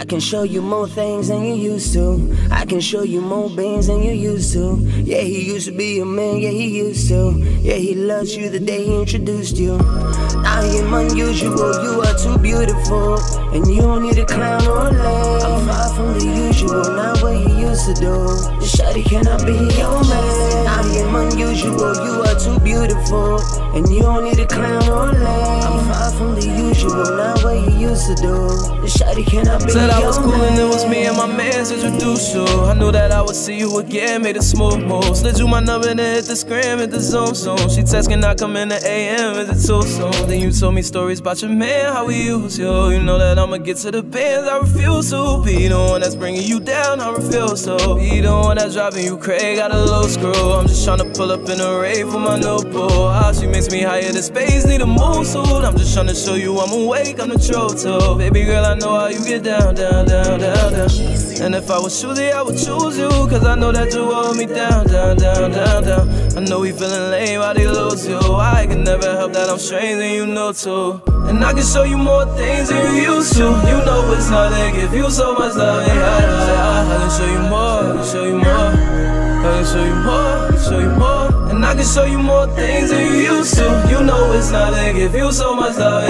I can show you more things than you used to. I can show you more beans than you used to. Yeah, he used to be a man, yeah, he used to. Yeah, he loves you the day he introduced you. Now you're unusual, you are too beautiful, and you don't need a clown or a lame. I'm far from the usual, not what you used to do. The shawty cannot be your man. Now you're unusual, you are too beautiful, and you don't need a clown or a lame. I'm far from the usual, not what you used to do. The shawty cannot be Said I was your cool man. and it was me and my mans introduced you. I knew that I would see you again, made a smooth move. Slid you my number and hit the scram, hit the Zoom soon. She text, can I come in the AM, is it too soon? Then you told me stories about your man, how he used you. You know that I'ma get to the bands, I refuse to be the one that's bringing you down, I refuse to be the one that's driving you crazy, got a low screw. I'm just tryna pull up in a rave for my new boo. How she makes me higher than space, need a move suit. I'm just tryna show you I'm awake, I'm the truth too. Baby girl, I know how you get down, down, down, down, down. And if I was choosy, I would choose you, cause I know that you hold me down, down, down, down, down. I know we feeling lame, how they lose you. I can never help that I'm strange and you know too. And I can show you more things than you used to. You know it's hard to give you so much love. I can show you more, I can show you more. I can show you more, I can show you more. And I can show you more things than you used to. You know it's not to give you so much love.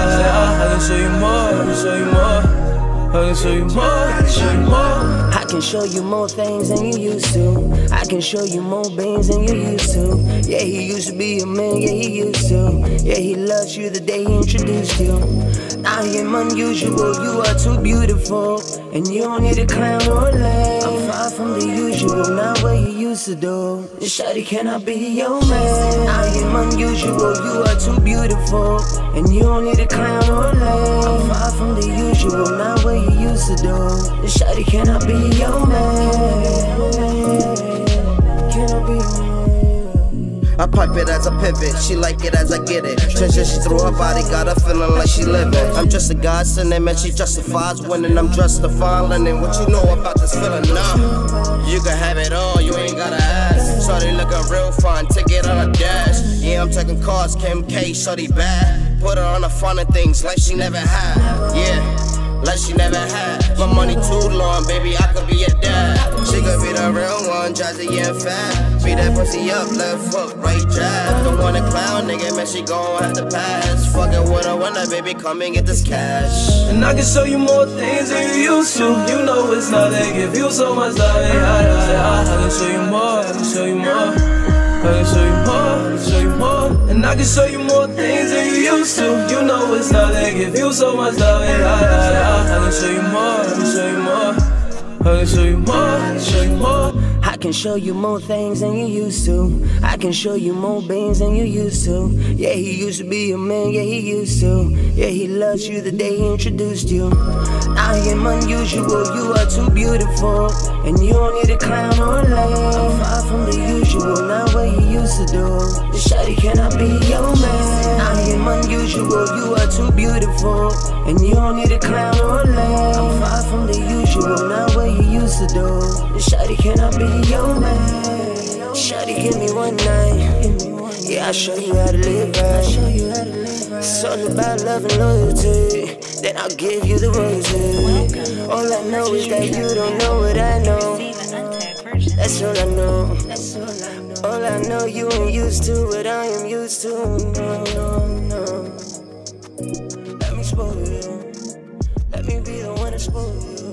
I can show you more, I can show you more. I can show you more, I can show you more. I can show you more things than you used to. I can show you more beans than you used to. Yeah, he used to be a man, yeah, he used to. Yeah, he loves you the day he introduced you. Now you're unusual, you are too beautiful, and you don't need a clown or a lame. I'm far from the usual, not what you used to do. The shawty cannot be your man. Now you're unusual, you are too beautiful, and you don't need a clown or a lame. I'm far from the usual, not what you used to do. The shawty cannot be your man. Cannot be your man. I pipe it as a pivot, she like it as I get it. Transition through her body, got her feeling like she living. I'm just a godsend, man, she justifies winning. I'm justifying linen. What you know about this feeling? Nah, you can have it all, you ain't gotta ask. Shorty looking real fine, ticket on a dash. Yeah, I'm taking cars, Kim K, shorty bad. Put her on the front of things like she never had. Yeah, like she never had. My money too long, baby, I could be your dad. She could be the real one, jazzy and fat. Beat that pussy up, left hook, right jab. Don't want a clown, nigga, man, she gon' have to pass. Fucking with a winner, baby, come and get this cash. And I can show you more things than you used to. You know it's not they give you so much love. I can show you more, I can show you more. I can show you more, I can show you more. And I can show you more things than you used to. You know it's not they give you so much love. I can show you more, I can show you more. I can show you more, I can show you more. I can show you more things than you used to. I can show you more beans than you used to. Yeah, he used to be a man, yeah, he used to. Yeah, he loves you the day he introduced you. I am unusual, you are too beautiful, and you don't need a clown or a lame. I'm far from the usual, not what you used to do. The shawty cannot be your man. I am unusual, you are too beautiful, and you don't need a clown or a lame. I'm far from the usual, not what you used to do. The shawty cannot be your man. Shawty, give me one night. Yeah, I'll show you how to live right. It's all about love and loyalty. Then I'll give you the roses. All I know is that you don't know what I know. That's all I know. All I know, you ain't used to what I am used to. No, no, no. Let me spoil you. Let me be the one to spoil you.